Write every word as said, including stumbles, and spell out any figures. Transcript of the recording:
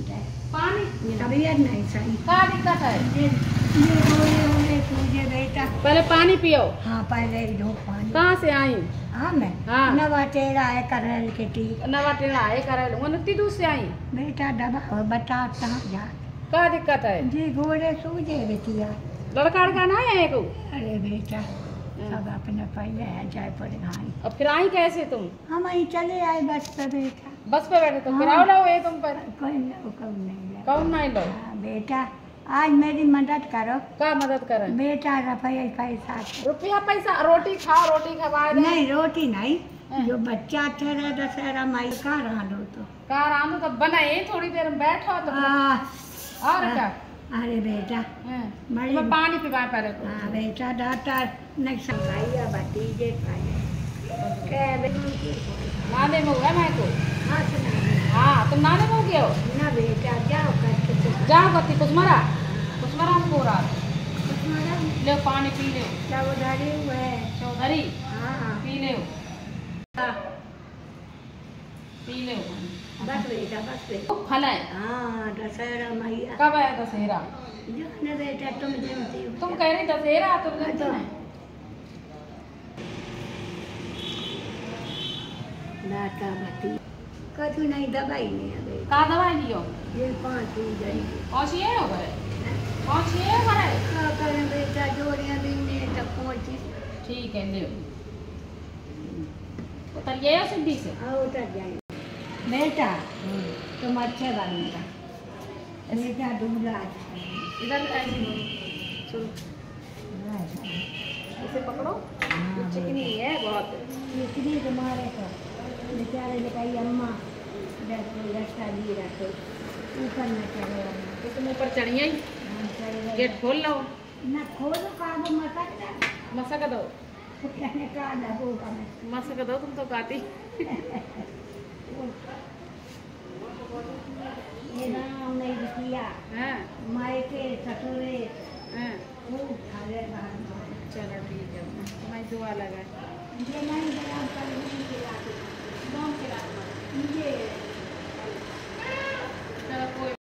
है पानी तबीयत नहीं सही। क्या दिक्कत है? ये ये गोले होले तुझे बेटा। पहले पानी पियो। हाँ पहले दो पानी। कहाँ से आई? हाँ मैं हाँ। नवा टेरा है करल के टी। नवा टेढ़ा है करल वो नती दूर से आई। बेटा दबा बता कहाँ जा। क्या दिक्कत है? जी गोले सूझे बेटिया। लड़का लड़का ना आए को? अरे बेटा सब अपने पहले है जाए पर भाई। अब फिर आई कैसे तुम? हम वहीं चले आए बस पे बेटा। बस पे बैठे तो हाँ। फिर आओ लो ये तुम पर। कोई न कौन नहीं है। कौन नहीं लो? हाँ, बेटा आज मेरी मदद करो। क्या मदद करें? बेटा रुपया पैसा रुपया पैसा रोटी खाओ रोटी खवा दे। नहीं रोटी नहीं हाँ। जो बच्चा ठहरा दशहरा माई कहाँ रहा लो तो कार आनू तो बनाए थोड़ी देर में बैठो तो आ, और क्या? अरे बेटा हाँ। बड़ी तुम्हें पानी पिवा पहले तो। हाँ बेटा दाता नहीं संभाइया भतीजे खाए क्या नाने में हुआ मैं को। हाँ सुना हाँ तुम नाने में हो गए हो? ना बेटा जाओ करके तो जाओ कति कुछ मरा कुछ मरा हमको रहा तुम्हारा ले पानी पी ले। क्या उधारी हुआ है चौधरी हाँ पी ले पी ले बस बेटा बस बेटा फल है। हाँ दशहरा मैया कब है दशहरा? जाने बेटा तुम जानती हो तुम कह रही दशहरा तुम जानती नहीं। दाता भती कछु नहीं दवाई नहीं है बेटा का दवाई लियो? ये पाँच ही जाएंगे कौन सी है हो गए? कौन सी है हमारे? क्या करें बेटा जोड़ियाँ भी नहीं तब पहुँची ठीक है ले उतरिए हो सिद्धि से। हाँ उतर जाएंगे बेटा तुम अच्छे बनेगा बेटा दूल्हा अच्छा है। इधर ऐसे सुनो इसे पकड़ो हाँ, चिकनी है बहुत। इतनी तुम्हारे को बेचारे ने कही अम्मा रास्ता लिए रखो ऊपर न चढ़ो अम्मा तो तुम ऊपर चढ़िए ही हाँ, चढ़ गए। गेट खोल लो। न खोलो काबू मसक मसक दो कहने का लगूगा मैं मसक दो तुम तो गाती। ये नाम नहीं किया हाँ मायके ससुरे हाँ खूब खाले बाहर चलो ठीक है तुम्हारी दुआ लगा। ये नहीं बराबर नहीं खिलाती कौन खिला? ये